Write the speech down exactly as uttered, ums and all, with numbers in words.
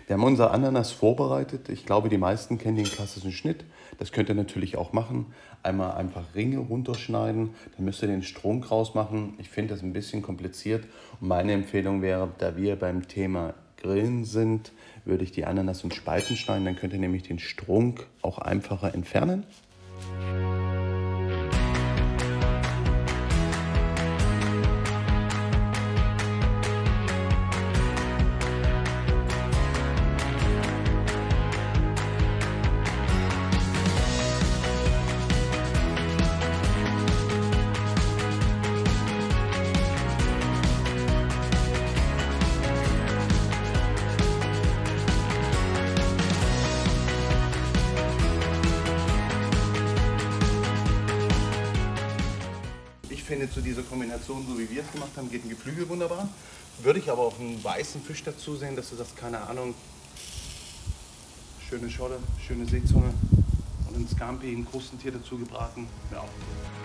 Wir haben unser Ananas vorbereitet. Ich glaube, die meisten kennen den klassischen Schnitt. Das könnt ihr natürlich auch machen. Einmal einfach Ringe runterschneiden, dann müsst ihr den Strunk rausmachen. Ich finde das ein bisschen kompliziert. Und meine Empfehlung wäre, da wir beim Thema Grillen sind, würde ich die Ananas in Spalten schneiden. Dann könnt ihr nämlich den Strunk auch einfacher entfernen. Ich finde, zu dieser Kombination, so wie wir es gemacht haben, geht ein Geflügel wunderbar. Würde ich aber auch einen weißen Fisch dazu sehen, dass du das, keine Ahnung, schöne Scholle, schöne Seezunge und ein Scampi, ein Krustentier dazu gebraten. Ja, auch.